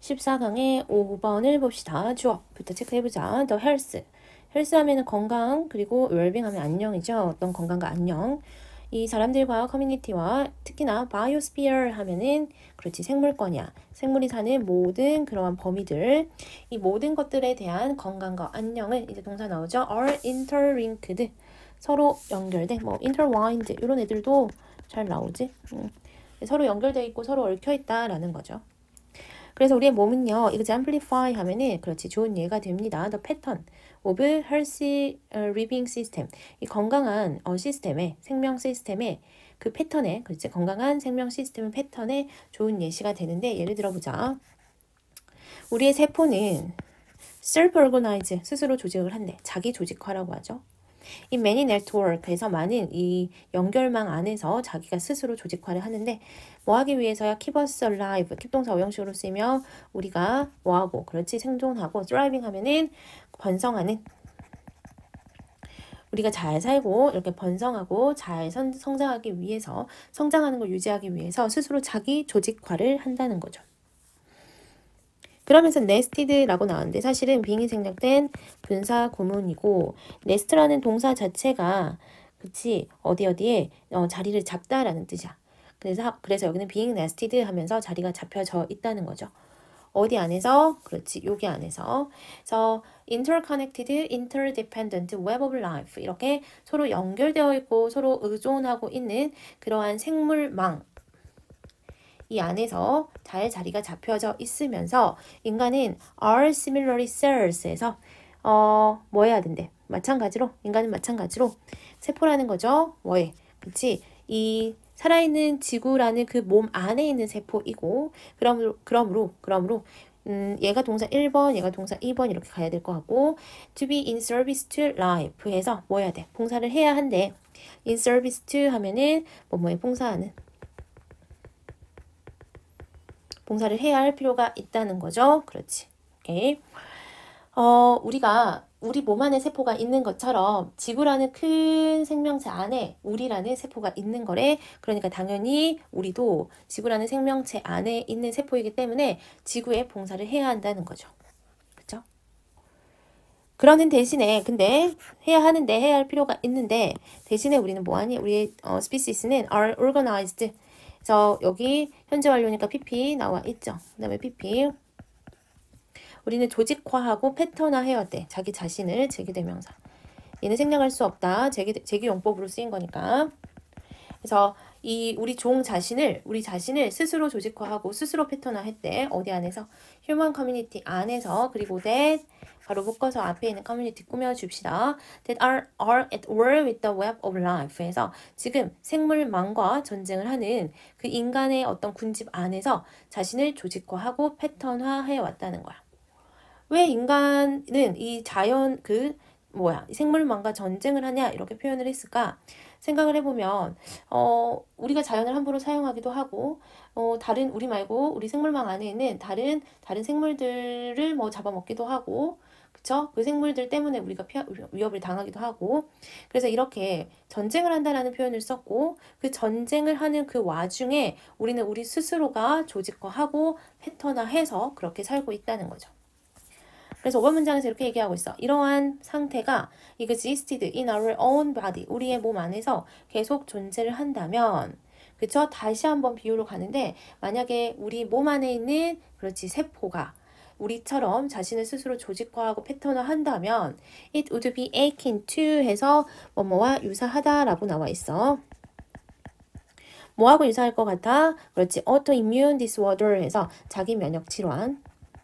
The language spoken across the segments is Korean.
14강의 5번을 봅시다. 주어부터 체크해보자. The health. health 하면은 건강, 그리고 well-being 하면 안녕이죠. 어떤 건강과 안녕. 이 사람들과 커뮤니티와 특히나 biosphere 하면은 그렇지 생물권이야. 생물이 사는 모든 그러한 범위들. 이 모든 것들에 대한 건강과 안녕을 이제 동사 나오죠. are interlinked. 서로 연결된, 뭐 intertwined 이런 애들도 잘 나오지. 서로 연결되어 있고 서로 얽혀 있다라는 거죠. 그래서 우리의 몸은요, 이거 exemplify 하면은 그렇지 좋은 예가 됩니다. The pattern of healthy living system. 이 건강한 시스템의 생명 시스템의 그 패턴에 그렇지 건강한 생명 시스템 패턴에 좋은 예시가 되는데 예를 들어보자. 우리의 세포는 self-organize 스스로 조직을 한대. 자기 조직화라고 하죠. 이 many network에서 많은 이 연결망 안에서 자기가 스스로 조직화를 하는데 뭐 하기 위해서야 keep us alive 킵동사 어용식으로 쓰이며 우리가 뭐하고 그렇지 생존하고 thriving 하면은 번성하는 우리가 잘 살고 이렇게 번성하고 잘 성장하기 위해서 성장하는 걸 유지하기 위해서 스스로 자기 조직화를 한다는 거죠. 그러면서 nested라고 나왔는데 사실은 빙이 생략된 분사 구문이고 nest라는 동사 자체가 그치 어디에 자리를 잡다라는 뜻이야. 그래서 여기는 being nested 하면서 자리가 잡혀져 있다는 거죠. 어디 안에서? 그렇지 여기 안에서. 그래서 interconnected, interdependent web of life 이렇게 서로 연결되어 있고 서로 의존하고 있는 그러한 생물망 이 안에서 잘 자리가 잡혀져 있으면서 인간은 are similarly cells에서 뭐 해야 된대? 마찬가지로 인간은 마찬가지로 세포라는 거죠. 뭐해? 그치? 이 살아있는 지구라는 그 몸 안에 있는 세포이고 그러므로 얘가 동사 1번, 얘가 동사 2번 이렇게 가야 될 것 같고 to be in service to life 해서 뭐 해야 돼? 봉사를 해야 한대. in service to 하면은 뭐뭐에 봉사하는 봉사를 해야 할 필요가 있다는 거죠. 그렇지. 오케이. 우리가 우리 몸 안에 세포가 있는 것처럼 지구라는 큰 생명체 안에 우리라는 세포가 있는 거래. 그러니까 당연히 우리도 지구라는 생명체 안에 있는 세포이기 때문에 지구에 봉사를 해야 한다는 거죠. 그렇죠? 그러는 대신에 근데 해야 할 필요가 있는데 대신에 우리는 뭐하니? 우리의 스피시스는 are organized. 그래서 여기 현재 완료니까 PP 나와 있죠. 그 다음에 PP 우리는 조직화하고 패턴화해야 돼. 자기 자신을 제기대명사. 얘는 생략할 수 없다. 제기용법으로 쓰인 거니까. 그래서 우리 자신을 스스로 조직화하고 스스로 패턴화했대. 어디 안에서? 휴먼 커뮤니티 안에서. 그리고 that 바로 묶어서 앞에 있는 커뮤니티 꾸며줍시다. that are at war with the web of life. 해서 지금 생물망과 전쟁을 하는 그 인간의 어떤 군집 안에서 자신을 조직화하고 패턴화해 왔다는 거야. 왜 인간은 이 자연 생물망과 전쟁을 하냐 이렇게 표현을 했을까? 생각을 해보면 우리가 자연을 함부로 사용하기도 하고 다른 우리 말고 우리 생물망 안에 있는 다른 생물들을 뭐 잡아먹기도 하고 그쵸? 그 생물들 때문에 우리가 위협을 당하기도 하고 그래서 이렇게 전쟁을 한다라는 표현을 썼고 그 전쟁을 하는 그 와중에 우리는 우리 스스로가 조직화하고 패턴화해서 그렇게 살고 있다는 거죠. 그래서 5번 문장에서 이렇게 얘기하고 있어. 이러한 상태가 existed in our own body, 우리의 몸 안에서 계속 존재를 한다면 그쵸? 다시 한번 비유로 가는데 만약에 우리 몸 안에 있는 그렇지 세포가 우리처럼 자신을 스스로 조직화하고 패턴화한다면 it would be akin to 해서 뭐뭐와 유사하다라고 나와 있어. 뭐하고 유사할 것 같아? 그렇지. autoimmune disorder 해서 자기 면역 질환.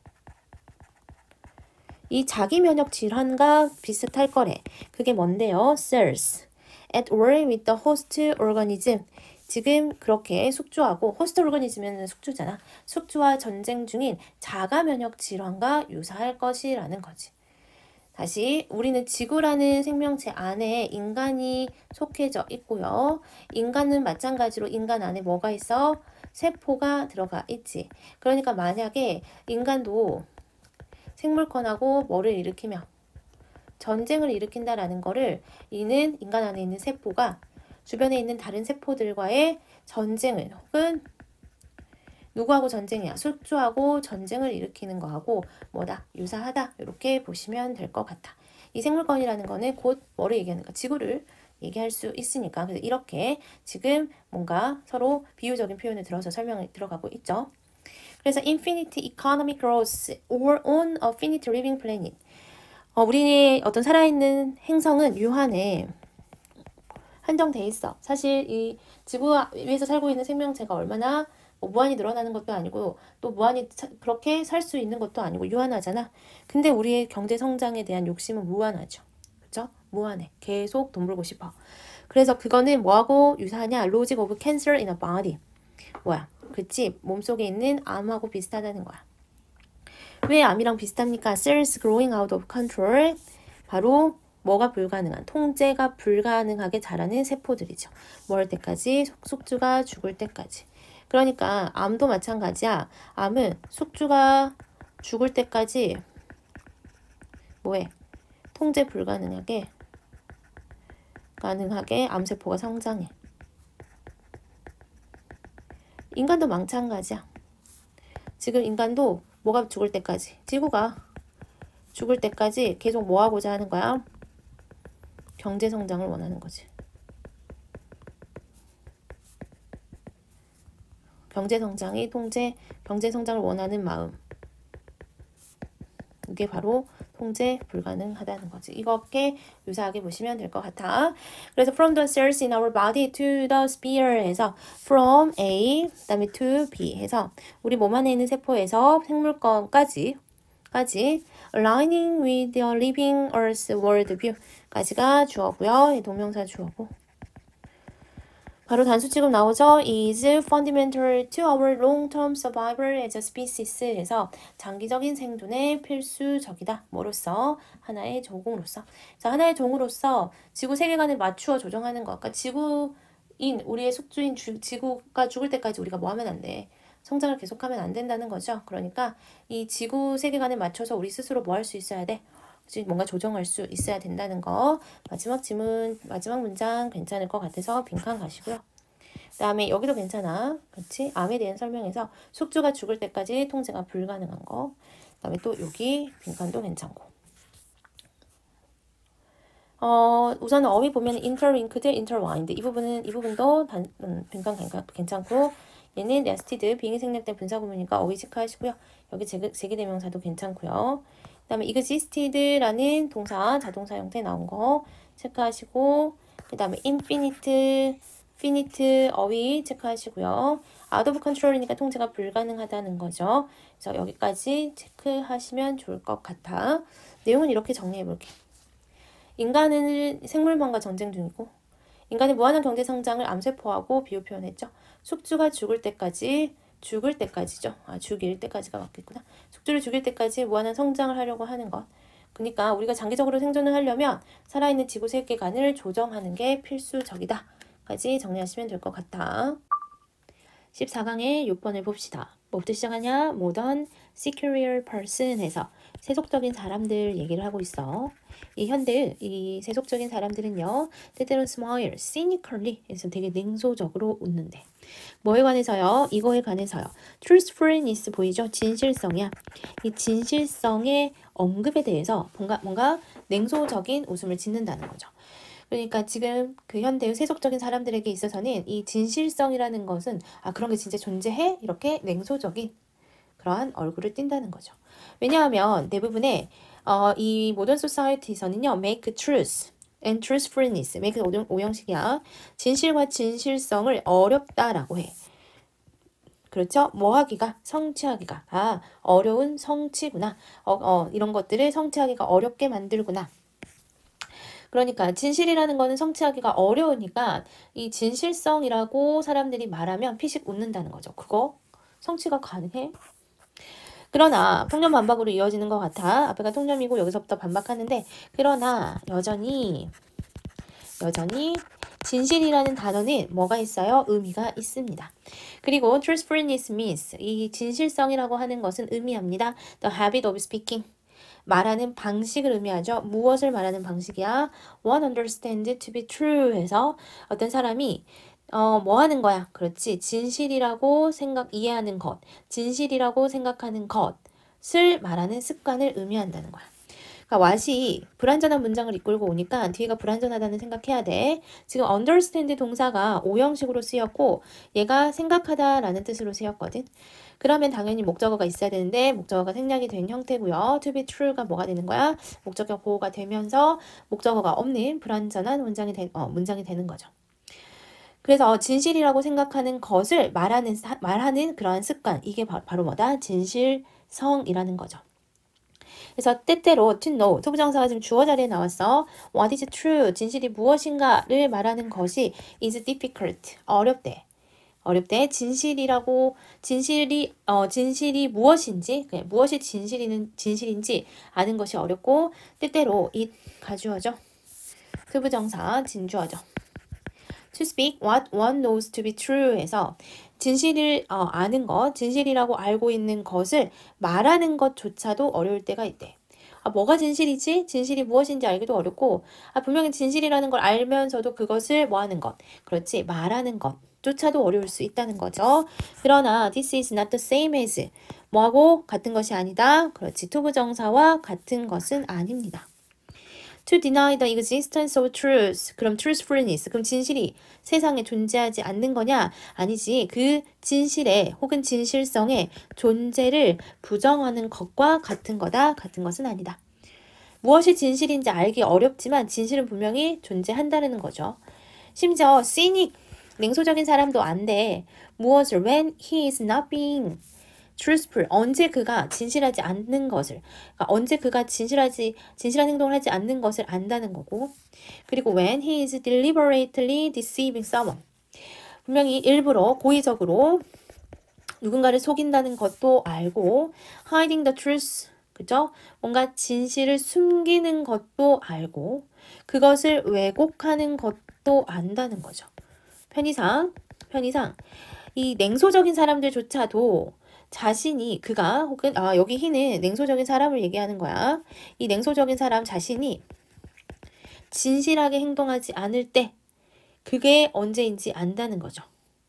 이 자기 면역 질환과 비슷할 거래. 그게 뭔데요? cells. at war with the host organism. 지금 그렇게 숙주하고 호스트 오르가니즘은 숙주잖아. 숙주와 전쟁 중인 자가 면역 질환과 유사할 것이라는 거지. 다시 우리는 지구라는 생명체 안에 인간이 속해져 있고요. 인간은 마찬가지로 인간 안에 뭐가 있어? 세포가 들어가 있지. 그러니까 만약에 인간도 생물권하고 뭐를 일으키며 전쟁을 일으킨다라는 거를 이는 인간 안에 있는 세포가 주변에 있는 다른 세포들과의 전쟁을 혹은 누구하고 전쟁이야? 숙주하고 전쟁을 일으키는 거하고 뭐다? 유사하다. 이렇게 보시면 될 것 같아. 이 생물권이라는 거는 곧 뭐를 얘기하는가? 지구를 얘기할 수 있으니까. 그래서 이렇게 지금 뭔가 서로 비유적인 표현을 들어서 설명이 들어가고 있죠. 그래서 infinite economic growth or on a finite living planet. 우리의 어떤 살아있는 행성은 유한해. 한정돼 있어. 사실 이 지구 위에서 살고 있는 생명체가 얼마나 무한히 늘어나는 것도 아니고 또 무한히 그렇게 살 수 있는 것도 아니고 유한하잖아. 근데 우리의 경제 성장에 대한 욕심은 무한하죠. 그죠? 무한해. 계속 돈 벌고 싶어. 그래서 그거는 뭐하고 유사하냐? Logic of cancer in a body. 뭐야? 그치? 몸속에 있는 암하고 비슷하다는 거야. 왜 암이랑 비슷합니까? Cells growing out of control. 바로 뭐가 불가능한, 통제가 불가능하게 자라는 세포들이죠. 뭐 할 때까지? 숙주가 죽을 때까지. 그러니까 암도 마찬가지야. 암은 숙주가 죽을 때까지 뭐해? 통제 불가능하게 암세포가 성장해. 인간도 마찬가지야. 지금 인간도 뭐가 죽을 때까지, 지구가 죽을 때까지 계속 뭐 하고자 하는 거야? 경제 성장을 원하는 거지. 경제 성장을 원하는 마음. 이게 바로 통제 불가능하다는 거지. 이렇게 유사하게 보시면 될 것 같아. 그래서 from the cells in our body to the sphere 해서 from A 그다음에 to B 해서 우리 몸 안에 있는 세포에서 생물권까지 aligning with the living earth worldview 까지가 주어고요. 동명사 주어고. 바로 단수 취급 나오죠. is fundamental to our long-term survival as a species 해서 장기적인 생존에 필수적이다. 뭐로서? 하나의 종으로서. 자, 하나의 종으로서 지구 세계관을 맞추어 조정하는 것. 그러니까 지구인, 우리의 숙주인 지구가 죽을 때까지 우리가 뭐 하면 안 돼? 성장을 계속하면 안 된다는 거죠. 그러니까 이 지구 세계관에 맞춰서 우리 스스로 뭐 할 수 있어야 돼? 뭔가 조정할 수 있어야 된다는 거. 마지막 문장 괜찮을 것 같아서 빈칸 가시고요. 그 다음에 여기도 괜찮아. 그렇지? 암에 대한 설명에서 숙주가 죽을 때까지 통제가 불가능한 거. 그 다음에 또 여기 빈칸도 괜찮고. 우선 어휘 보면 interlinked, intertwined 이 부분도 빈칸 괜찮고 얘는 nested, 빙의 생략된 분사구문이니까 어휘 체크하시고요. 여기 제기대명사도 괜찮고요. 그 다음에 existed라는 동사, 자동사 형태 나온 거 체크하시고 그 다음에 infinite 어휘 체크하시고요. out of control이니까 통제가 불가능하다는 거죠. 그래서 여기까지 체크하시면 좋을 것 같아. 내용은 이렇게 정리해볼게. 인간은 생물만과 전쟁 중이고 인간의 무한한 경제 성장을 암세포하고 비유 표현했죠. 숙주가 죽을 때까지죠. 죽일 때까지가 맞겠구나. 숙주를 죽일 때까지 무한한 성장을 하려고 하는 것. 그러니까 우리가 장기적으로 생존을 하려면 살아있는 지구 세계관을 조정하는 게 필수적이다. 까지 정리하시면 될 것 같아. 14강의 6번을 봅시다. 뭐부터 시작하냐? Modern Superior Person에서 세속적인 사람들 얘기를 하고 있어. 이 현대의 이 세속적인 사람들은요. 때때론 smile, cynically 해서 되게 냉소적으로 웃는데. 뭐에 관해서요? 이거에 관해서요. truthfulness 보이죠? 진실성이야. 이 진실성의 언급에 대해서 뭔가 냉소적인 웃음을 짓는다는 거죠. 그러니까 지금 그 현대의 세속적인 사람들에게 있어서는 이 진실성이라는 것은 그런 게 진짜 존재해? 이렇게 냉소적인 그러한 얼굴을 띈다는 거죠. 왜냐하면 대부분의 이 모던 소사이어티에서는요. make truth and truthfulness, make 오형식이야. 진실과 진실성을 어렵다라고 해. 그렇죠? 뭐 하기가? 성취하기가. 어려운 성취구나. 이런 것들을 성취하기가 어렵게 만들구나. 그러니까 진실이라는 거는 성취하기가 어려우니까 이 진실성이라고 사람들이 말하면 피식 웃는다는 거죠. 그거 성취가 가능해? 그러나 통념 반박으로 이어지는 것 같아. 앞에가 통념이고 여기서부터 반박하는데 그러나 여전히 진실이라는 단어는 뭐가 있어요? 의미가 있습니다. 그리고 truthfulness means 이 진실성이라고 하는 것은 의미합니다. The habit of speaking 말하는 방식을 의미하죠. 무엇을 말하는 방식이야? One understand to be true 해서 어떤 사람이 뭐 하는 거야? 그렇지. 진실이라고 이해하는 것, 진실이라고 생각하는 것을 말하는 습관을 의미한다는 거야. 그러니까 what이 불완전한 문장을 이끌고 오니까 뒤가 불완전하다는 생각해야 돼. 지금 understand 동사가 오형식으로 쓰였고 얘가 생각하다라는 뜻으로 쓰였거든. 그러면 당연히 목적어가 있어야 되는데 목적어가 생략이 된 형태고요. to be true가 뭐가 되는 거야? 목적어 보호가 되면서 목적어가 없는 불완전한 문장이 되는 거죠. 그래서 진실이라고 생각하는 것을 말하는 그러한 습관, 이게 바로 뭐다? 진실성이라는 거죠. 그래서 때때로 to know, 소부정사가 지금 주어 자리에 나왔어. What is true? 진실이 무엇인가를 말하는 것이 is difficult, 어렵대. 진실이 무엇인지, 무엇이 진실인지 아는 것이 어렵고, 때때로 it 가주어죠. 소부정사 진주어죠. To speak what one knows to be true 해서 진실을 아는 것, 진실이라고 알고 있는 것을 말하는 것조차도 어려울 때가 있대. 뭐가 진실이지? 진실이 무엇인지 알기도 어렵고 분명히 진실이라는 걸 알면서도 그것을 뭐 하는 것, 그렇지, 말하는 것조차도 어려울 수 있다는 거죠. 그러나 this is not the same as 뭐하고 같은 것이 아니다. 그렇지, 투부정사와 같은 것은 아닙니다. To deny the existence of truth. 그럼 truthfulness. 그럼 진실이 세상에 존재하지 않는 거냐? 아니지. 그 진실의 혹은 진실성의 존재를 부정하는 것과 같은 거다. 같은 것은 아니다. 무엇이 진실인지 알기 어렵지만 진실은 분명히 존재한다는 거죠. 심지어 cynic, 냉소적인 사람도 안 돼. 무엇을 when he is not being truthful, 언제 그가 진실하지 않는 것을, 그러니까 언제 그가 진실한 행동을 하지 않는 것을 안다는 거고, 그리고 when he is deliberately deceiving someone, 분명히 일부러 고의적으로 누군가를 속인다는 것도 알고, hiding the truth, 그죠? 뭔가 진실을 숨기는 것도 알고, 그것을 왜곡하는 것도 안다는 거죠. 편의상 이 냉소적인 사람들조차도 자신이 그가 혹은 여기 희는 냉소적인 사람을 얘기하는 거야. 이 냉소적인 사람 자신이 진실하게 행동하지 않을 때 그게 언제인지 안다는 거죠.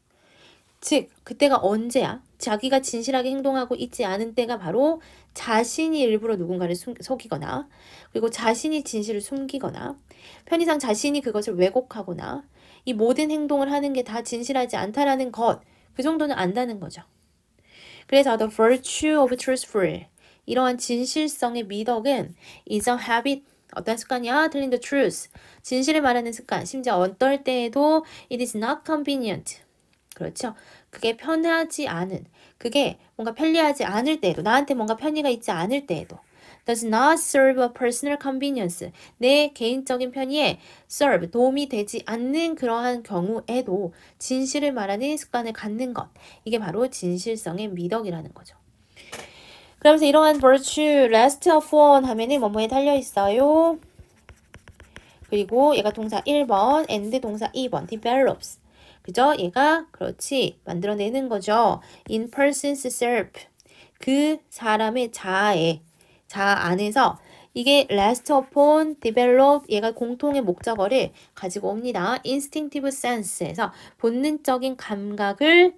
즉 그때가 언제야? 자기가 진실하게 행동하고 있지 않은 때가 바로 자신이 일부러 누군가를 속이거나 그리고 자신이 진실을 숨기거나 편의상 자신이 그것을 왜곡하거나 이 모든 행동을 하는 게 다 진실하지 않다라는 것, 그 정도는 안다는 거죠. 그래서 the virtue of truthful, 이러한 진실성의 미덕은 is a habit, 어떤 습관이야? telling the truth, 진실을 말하는 습관. 심지어 어떨 때에도 it is not convenient, 그렇죠? 그게 편하지 않은, 그게 뭔가 편리하지 않을 때에도, 나한테 뭔가 편의가 있지 않을 때에도 does not serve a personal convenience, 내 개인적인 편의에 serve, 도움이 되지 않는 그러한 경우에도 진실을 말하는 습관을 갖는 것, 이게 바로 진실성의 미덕이라는 거죠. 그러면서 이러한 virtue, last of one 하면은 뭐뭐에 달려있어요. 그리고 얘가 동사 1번, and 동사 2번, develops, 그죠? 얘가 그렇지, 만들어내는 거죠. in person's self, 그 사람의 자 안에서 이게 last upon, develop, 얘가 공통의 목적어를 가지고 옵니다. instinctive sense에서 본능적인 감각에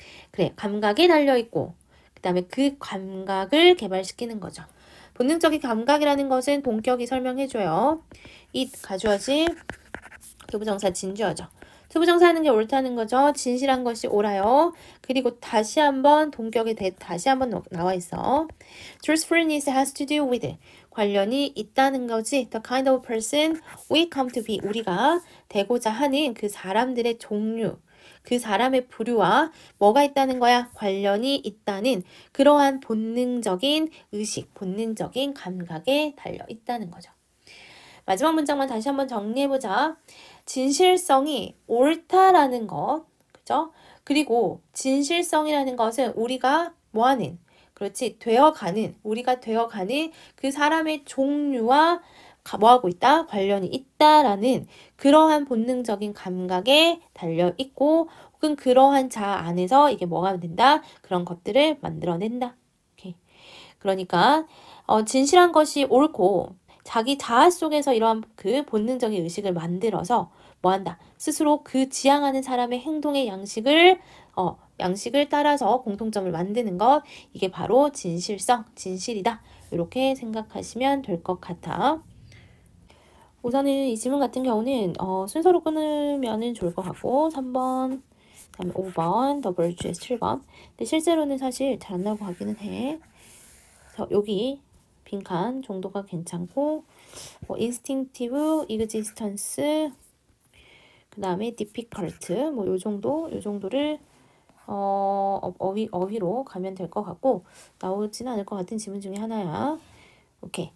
달려있고 그 다음에 그 감각을 개발시키는 거죠. 본능적인 감각이라는 것은 동격이 설명해줘요. it 가주어지, 투부정사 진주어죠. 투부정사 하는 게 옳다는 거죠. 진실한 것이 옳아요. 그리고 다시 한번 동격에 다시 한번 나와 있어. Truthfulness has to do with, 관련이 있다는 거지. The kind of person we come to be, 우리가 되고자 하는 그 사람들의 종류, 그 사람의 부류와 뭐가 있다는 거야? 관련이 있다는 그러한 본능적인 의식, 본능적인 감각에 달려 있다는 거죠. 마지막 문장만 다시 한번 정리해보자. 진실성이 옳다라는 것, 그죠? 그리고 진실성이라는 것은 우리가 뭐하는, 그렇지, 우리가 되어가는 그 사람의 종류와 뭐하고 있다? 관련이 있다라는 그러한 본능적인 감각에 달려있고 혹은 그러한 자 안에서 이게 뭐가 된다? 그런 것들을 만들어낸다. 오케이. 그러니까 진실한 것이 옳고 자기 자아 속에서 이러한 그 본능적인 의식을 만들어서 뭐 한다? 스스로 그 지향하는 사람의 행동의 양식을 따라서 공통점을 만드는 것. 이게 바로 진실성, 진실이다. 이렇게 생각하시면 될 것 같아. 우선은 이 질문 같은 경우는 순서로 끊으면 좋을 것 같고 3번, 그다음에 5번, 더 virtuous 7번. 근데 실제로는 사실 잘 안 나오고 가기는 해. 그래서 여기 빈칸 정도가 괜찮고 instinctive, existence, 그 다음에 difficult 요 정도를 어휘로 가면 될 것 같고 나오지는 않을 것 같은 지문 중에 하나야. 오케이.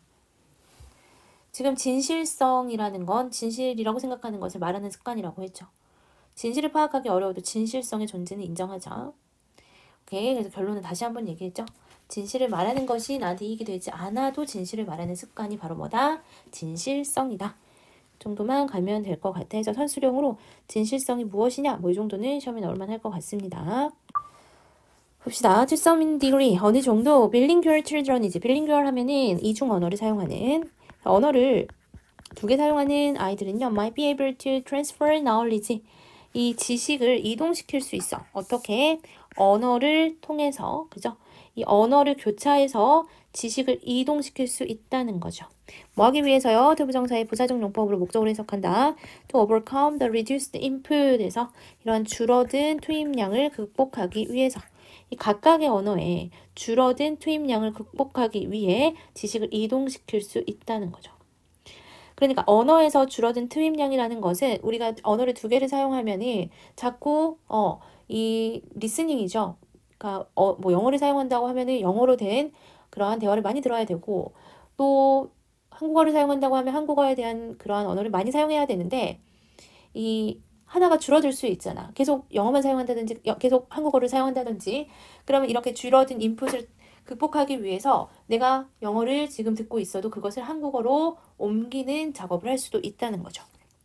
지금 진실성이라는 건 진실이라고 생각하는 것을 말하는 습관이라고 했죠. 진실을 파악하기 어려워도 진실성의 존재는 인정하자. 오케이. 그래서 결론은 다시 한번 얘기했죠. 진실을 말하는 것이 나한테 이익이 되지 않아도 진실을 말하는 습관이 바로 뭐다? 진실성이다. 정도만 가면 될 것 같아서 선수령으로 진실성이 무엇이냐? 이 정도는 시험에 나올만 할 것 같습니다. 봅시다. To some degree, 어느 정도 bilingual children이지. bilingual 하면은 이중 언어를 사용하는 언어를 2개 사용하는 아이들은요. might be able to transfer knowledge. 이 지식을 이동시킬 수 있어. 어떻게? 언어를 통해서, 그죠? 이 언어를 교차해서 지식을 이동시킬 수 있다는 거죠. 뭐 하기 위해서요? 투부정사의 부사적 용법으로 목적으로 해석한다. To overcome the reduced input에서 이런 줄어든 투입량을 극복하기 위해서 이 각각의 언어에 줄어든 투입량을 극복하기 위해 지식을 이동시킬 수 있다는 거죠. 그러니까 언어에서 줄어든 투입량이라는 것은 우리가 언어를 2개를 사용하면은 자꾸 이 리스닝이죠. 그러니까 뭐 영어를 사용한다고 하면은 영어로 된 그러한 대화를 많이 들어야 되고 또 한국어를 사용한다고 하면 한국어에 대한 그러한 언어를 많이 사용해야 되는데 이 하나가 줄어들 수 있잖아. 계속 영어만 사용한다든지 계속 한국어를 사용한다든지 그러면 이렇게 줄어든 인풋을 극복하기 위해서 내가 영어를 지금 듣고 있어도 그것을 한국어로 옮기는 작업을 할 수도 있다는 거죠.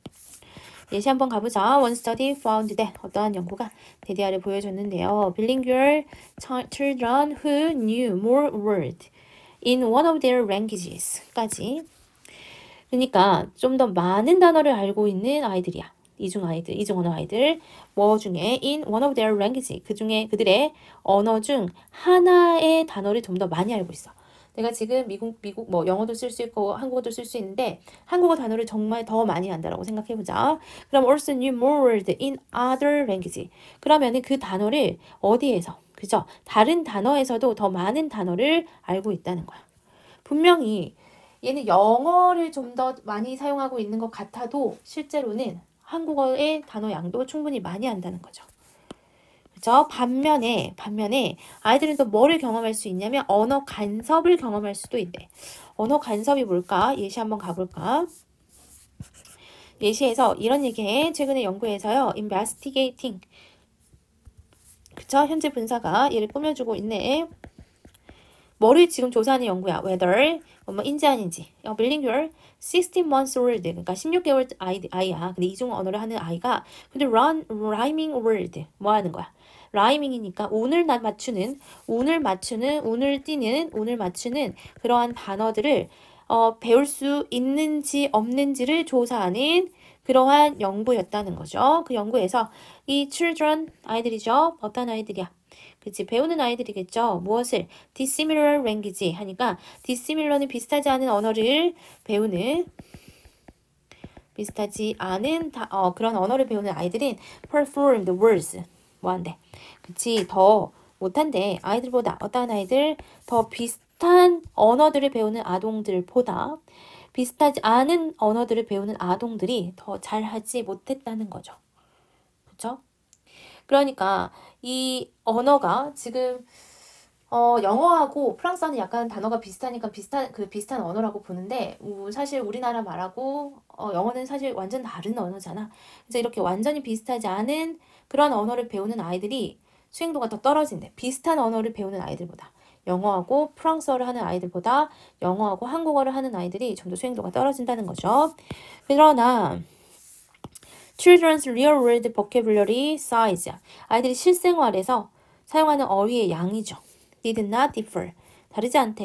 예시 한번 가보자. One study found that 어떠한 연구가 대대아를 보여줬는데요. Bilingual children who knew more words in one of their languages까지. 그러니까 좀 더 많은 단어를 알고 있는 아이들이야. 이중 언어 아이들. 뭐 중에 in one of their language. 그 중에 그들의 언어 중 하나의 단어를 좀 더 많이 알고 있어. 내가 지금 미국 뭐 영어도 쓸 수 있고 한국어도 쓸 수 있는데 한국어 단어를 정말 더 많이 안다라고 생각해보자. 그럼 also knew more words in other language. 그러면은 그 단어를 어디에서, 그죠? 다른 단어에서도 더 많은 단어를 알고 있다는 거야. 분명히 얘는 영어를 좀 더 많이 사용하고 있는 것 같아도 실제로는 한국어의 단어 양도 충분히 많이 한다는 거죠. 그죠? 반면에 아이들은 또 뭐를 경험할 수 있냐면 언어 간섭을 경험할 수도 있대. 언어 간섭이 뭘까? 예시 한번 가볼까? 예시에서 이런 얘기해. 최근에 연구에서요. investigating. 그쵸? 현재 분사가 얘를 꾸며주고 있네. 뭐를 지금 조사하는 연구야. whether 인지 아닌지. bilingual 16 months old. 그러니까 16개월 아이야. 근데 이중 언어를 하는 아이가 근데 rhyming word 뭐 하는 거야? 라이밍이니까 운을 맞추는 그러한 단어들을 배울 수 있는지 없는지를 조사하는 그러한 연구였다는 거죠. 그 연구에서 이 children 아이들이죠. 어떤 아이들이야? 그치, 배우는 아이들이겠죠. 무엇을? dissimilar language 하니까 dissimilar는 비슷하지 않은 언어를 배우는 그런 언어를 배우는 아이들은 perform the words 뭐한대? 그치, 더 못한대. 아이들보다 어떤 아이들 더 비슷한 언어들을 배우는 아동들보다 비슷하지 않은 언어들을 배우는 아동들이 더 잘하지 못했다는 거죠. 그쵸? 그러니까 이 언어가 지금 영어하고 프랑스어는 약간 단어가 비슷하니까 비슷한 언어라고 보는데 사실 우리나라 말하고 영어는 사실 완전 다른 언어잖아. 그래서 이렇게 완전히 비슷하지 않은 그런 언어를 배우는 아이들이 수행도가 더 떨어진대. 비슷한 언어를 배우는 아이들보다. 영어하고 프랑스어를 하는 아이들보다 영어하고 한국어를 하는 아이들이 좀 더 수행도가 떨어진다는 거죠. 그러나 Children's real world vocabulary size. 아이들이 실생활에서 사용하는 어휘의 양이죠. Did not differ. 다르지 않대.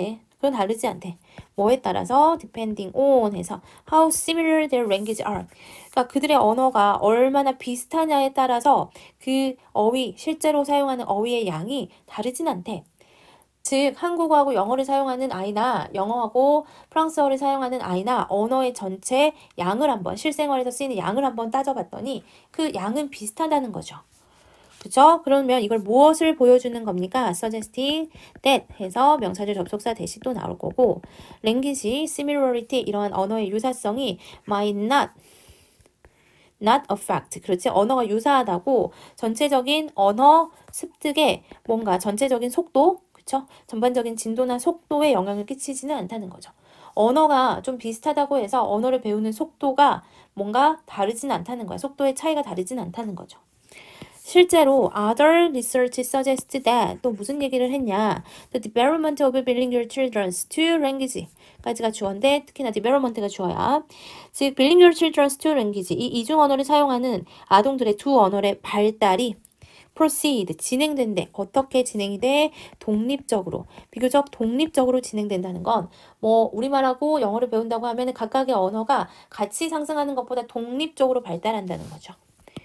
그건 다르지 않대. 뭐에 따라서 depending on 해서 how similar their language are. 그러니까 그들의 언어가 얼마나 비슷하냐에 따라서 그 어휘, 실제로 사용하는 어휘의 양이 다르진 않대. 즉 한국어하고 영어를 사용하는 아이나 영어하고 프랑스어를 사용하는 아이나 언어의 전체 양을 한번 실생활에서 쓰이는 양을 한번 따져봤더니 그 양은 비슷하다는 거죠. 그죠? 그러면 이걸 무엇을 보여주는 겁니까? suggesting that 해서 명사절 접속사 대시 또 나올 거고 language, similarity 이러한 언어의 유사성이 might not affect. 그렇지? 언어가 유사하다고 전체적인 언어 습득에 뭔가 전체적인 속도, 그쵸? 전반적인 진도나 속도에 영향을 끼치지는 않다는 거죠. 언어가 좀 비슷하다고 해서 언어를 배우는 속도가 뭔가 다르진 않다는 거야. 속도의 차이가 다르진 않다는 거죠. 실제로 other research suggests that 또 무슨 얘기를 했냐? The development of bilingual children's two language 까지가 주어인데 특히나 development가 주어야. 즉 bilingual children's two language 이 이중 언어를 사용하는 아동들의 두 언어의 발달이 proceed 진행된대. 어떻게 진행이 돼? 독립적으로. 비교적 독립적으로 진행된다는 건 뭐 우리말하고 영어를 배운다고 하면 각각의 언어가 같이 상승하는 것보다 독립적으로 발달한다는 거죠.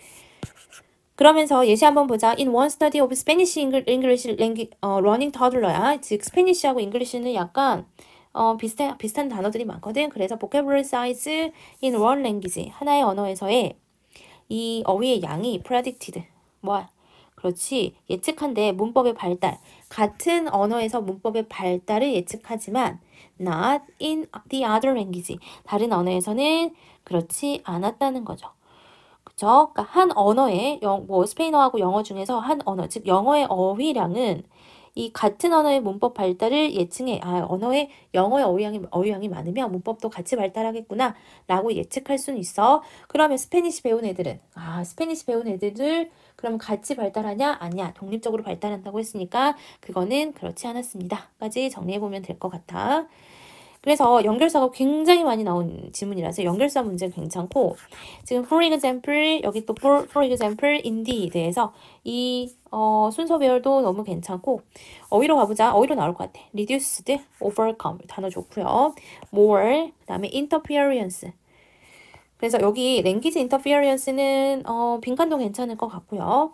그러면서 예시 한번 보자. In one study of Spanish English language, learning toddler야. 즉 스페니쉬하고 잉글리시는 약간 비슷한 단어들이 많거든. 그래서 vocabulary size in one language 하나의 언어에서의 이 어휘의 양이 predicted 뭐야? 그렇지 예측한데 문법의 발달 같은 언어에서 문법의 발달을 예측하지만 not in the other language 다른 언어에서는 그렇지 않았다는 거죠. 그쵸? 그러니까 한 언어의 뭐 스페인어하고 영어 중에서 한 언어, 즉 영어의 어휘량은 이 같은 언어의 문법 발달을 예측해. 영어의 어휘량이 많으면 문법도 같이 발달하겠구나 라고 예측할 수는 있어. 그러면 스페니쉬 배운 애들은 스페니쉬 배운 애들을 그럼 같이 발달하냐? 아니야. 독립적으로 발달한다고 했으니까 그거는 그렇지 않았습니다. 까지 정리해보면 될 것 같아. 그래서 연결사가 굉장히 많이 나온 지문이라서 연결사 문제 괜찮고 지금 for example 여기 또 for example inde에 대해서 이 순서 배열도 너무 괜찮고 어휘로 가보자. 어휘로 나올 것 같아. reduced, overcome 단어 좋고요. more 그 다음에 interference 그래서 여기 language interference는 빈칸도 괜찮을 것 같고요.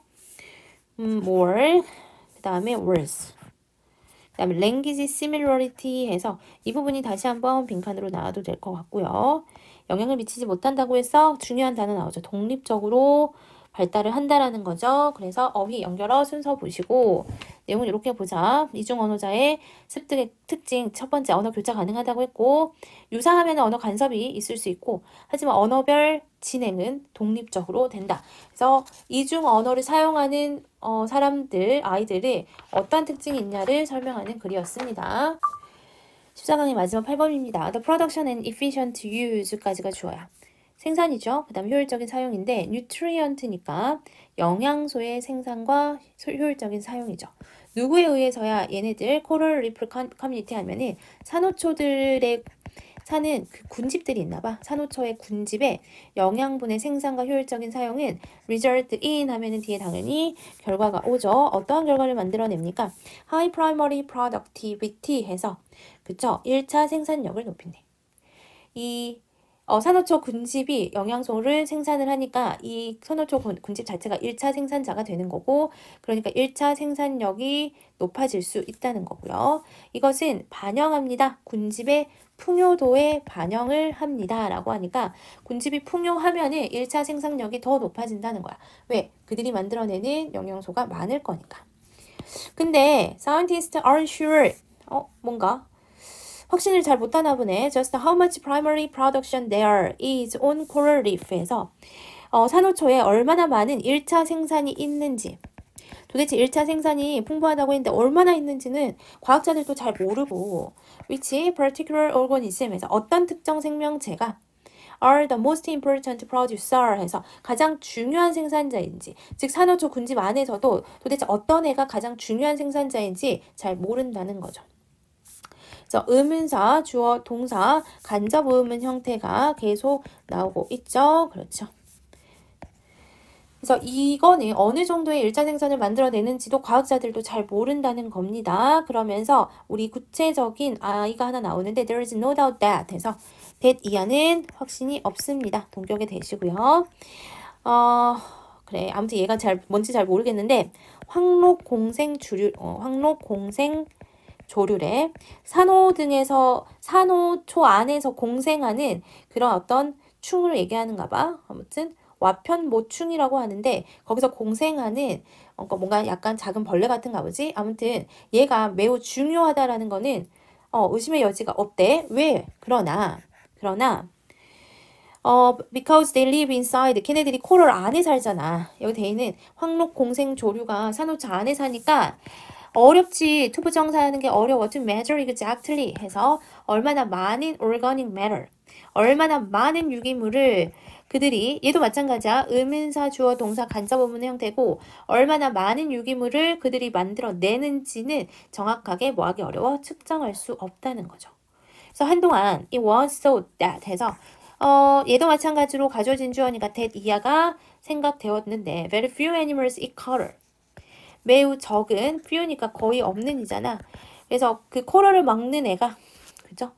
more 그 다음에 worse 그 다음에 language similarity 해서 이 부분이 다시 한번 빈칸으로 나와도 될 것 같고요. 영향을 미치지 못한다고 해서 중요한 단어 나오죠. 독립적으로 발달을 한다라는 거죠. 그래서 어휘, 연결어 순서 보시고 내용을 이렇게 보자. 이중 언어자의 습득의 특징 첫 번째 언어 교차 가능하다고 했고 유사하면 언어 간섭이 있을 수 있고 하지만 언어별 진행은 독립적으로 된다. 그래서 이중 언어를 사용하는 사람들, 아이들이 어떤 특징이 있냐를 설명하는 글이었습니다. 14강의 마지막 8번입니다. The production and efficient use까지가 주어야. 생산이죠. 그 다음 효율적인 사용인데 nutrient니까 영양소의 생산과 효율적인 사용이죠. 누구에 의해서야 얘네들 코럴 리프 커뮤니티 하면은 산호초들의 사는 그 군집들이 있나봐. 산호초의 군집에 영양분의 생산과 효율적인 사용은 result in 하면은 뒤에 당연히 결과가 오죠. 어떠한 결과를 만들어냅니까? High primary productivity 해서 그쵸? 1차 생산력을 높인대. 이 산호초 군집이 영양소를 생산을 하니까 이 산호초 군집 자체가 1차 생산자가 되는 거고 그러니까 1차 생산력이 높아질 수 있다는 거고요. 이것은 반영합니다. 군집의 풍요도에 반영을 합니다. 라고 하니까 군집이 풍요하면은 1차 생산력이 더 높아진다는 거야. 왜? 그들이 만들어내는 영양소가 많을 거니까. 근데 scientists aren't sure. 뭔가 확신을 잘 못하나 보네. Just how much primary production there is on coral reef에서 산호초에 얼마나 많은 1차 생산이 있는지 도대체 1차 생산이 풍부하다고 했는데 얼마나 있는지는 과학자들도 잘 모르고 which particular organism에서 어떤 특정 생명체가 are the most important producer 해서 가장 중요한 생산자인지 즉 산호초 군집 안에서도 도대체 어떤 애가 가장 중요한 생산자인지 잘 모른다는 거죠. 그래서 의문사, 주어, 동사, 간접 의문 형태가 계속 나오고 있죠. 그렇죠. 그래서 이거는 어느 정도의 1차 생산을 만들어내는지도 과학자들도 잘 모른다는 겁니다. 그러면서 우리 구체적인 아이가 하나 나오는데 there is no doubt that 해서 that 이하는 확신이 없습니다. 동격에 대시고요. 그래. 아무튼 얘가 뭔지 잘 모르겠는데 황록공생 조류래 산호초 안에서 공생하는 그런 어떤 충을 얘기하는가 봐. 아무튼 와편모충이라고 하는데 거기서 공생하는 뭔가 약간 작은 벌레 같은가 보지. 아무튼 얘가 매우 중요하다라는 거는 의심의 여지가 없대. 왜? 그러나 because they live inside. 걔네들이 코럴 안에 살잖아. 여기 돼 있는 황록공생 조류가 산호초 안에 사니까 어렵지. 투부정사하는 게 어려워. To measure exactly 해서 얼마나 많은 organic matter, 얼마나 많은 유기물을 그들이, 얘도 마찬가지야. 의문사, 주어, 동사, 간접 의문의 형태고 얼마나 많은 유기물을 그들이 만들어내는지는 정확하게 뭐하기 어려워? 측정할 수 없다는 거죠. 그래서 한동안 it was so that 해서 얘도 마찬가지로 가져진 주어니까 that 이하가 생각되었는데 very few animals eat coral. 매우 적은, few니까 거의 없는 이잖아. 그래서 그 코럴을 먹는 애가, 그죠?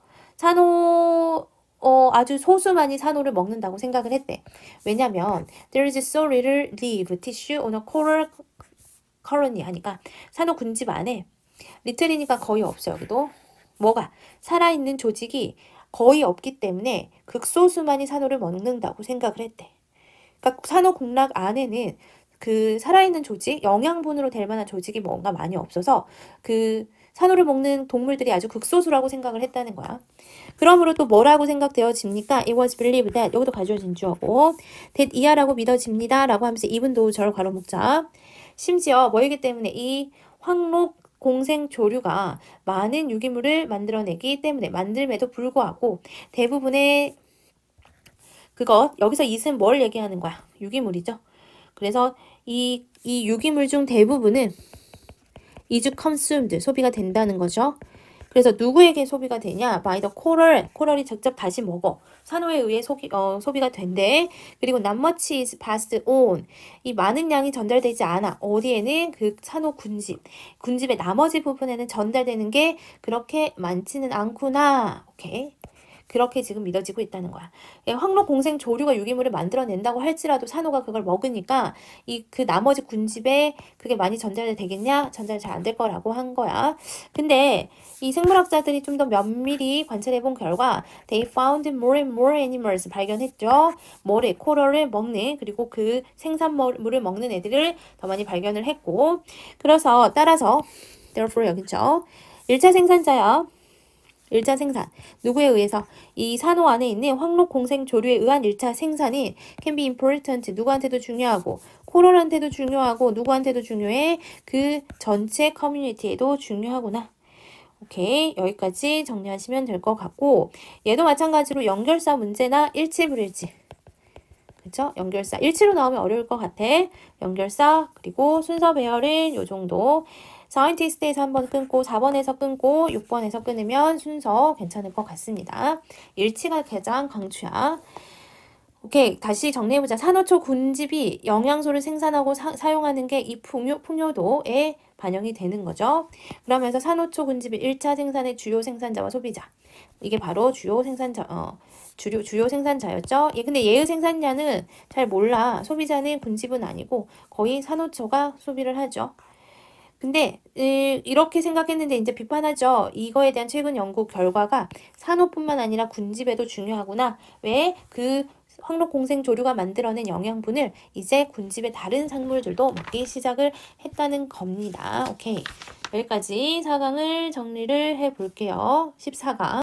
아주 소수만이 산호를 먹는다고 생각을 했대. 왜냐면 there is so little leaf tissue on a coral colony 하니까 산호 군집 안에 little이니까 거의 없어요. 여기도 뭐가 살아있는 조직이 거의 없기 때문에 극소수만이 산호를 먹는다고 생각을 했대. 그러니까 산호 군락 안에는 그 살아있는 조직, 영양분으로 될 만한 조직이 뭔가 많이 없어서 그 산호를 먹는 동물들이 아주 극소수라고 생각을 했다는 거야. 그러므로 또 뭐라고 생각되어집니까? It was believed that. 여기도 가져진 주어고 that 이하라고 믿어집니다. 라고 하면서 이분도 저를 괄호 묶자. 심지어 뭐이기 때문에 이 황록 공생 조류가 많은 유기물을 만들어내기 때문에 만듦에도 불구하고 대부분의 여기서 이은 뭘 얘기하는 거야? 유기물이죠. 그래서 이 유기물 중 대부분은 is consumed, 소비가 된다는 거죠. 그래서 누구에게 소비가 되냐? by the coral, 코럴이 직접 다시 먹어. 산호에 의해 소비가 된대. 그리고 not much is passed on. 이 많은 양이 전달되지 않아. 어디에는 그 산호 군집의 나머지 부분에는 전달되는 게 그렇게 많지는 않구나. 오케이. 그렇게 지금 믿어지고 있다는 거야. 황록공생 조류가 유기물을 만들어낸다고 할지라도 산호가 그걸 먹으니까 그 나머지 군집에 그게 많이 전달되겠냐? 전달 잘 안 될 거라고 한 거야. 근데 이 생물학자들이 좀 더 면밀히 관찰해 본 결과 they found more and more animals 발견했죠. 코럴을 먹는 그리고 그 생산물을 먹는 애들을 더 많이 발견을 했고 그래서 따라서 therefore 여기죠. 1차 생산자야. 1차 생산. 누구에 의해서? 이 산호 안에 있는 황록공생 조류에 의한 1차 생산이 can be important. 누구한테도 중요하고 코럴한테도 중요하고 누구한테도 중요해? 그 전체 커뮤니티에도 중요하구나. 오케이. 여기까지 정리하시면 될 것 같고 얘도 마찬가지로 연결사 문제나 일치불일치. 그쵸? 연결사. 일치로 나오면 어려울 것 같아. 연결사 그리고 순서 배열은 요 정도. scientist에서 한번 끊고 4번에서 끊고 6번에서 끊으면 순서 괜찮을 것 같습니다. 일치가 가장 강추야. 오케이. 다시 정리해보자. 산호초 군집이 영양소를 생산하고 사용하는 게 이 풍요도에 반영이 되는 거죠. 그러면서 산호초 군집이 1차 생산의 주요 생산자와 소비자. 이게 바로 주요 생산자였죠. 근데 얘의 생산량은 잘 몰라. 소비자는 군집은 아니고 거의 산호초가 소비를 하죠. 근데 이렇게 생각했는데 이제 비판하죠. 이거에 대한 최근 연구 결과가 산호뿐만 아니라 군집에도 중요하구나. 왜? 그 황록공생 조류가 만들어낸 영양분을 이제 군집의 다른 작물들도 먹기 시작을 했다는 겁니다. 오케이. 여기까지 4강을 정리를 해볼게요. 14강.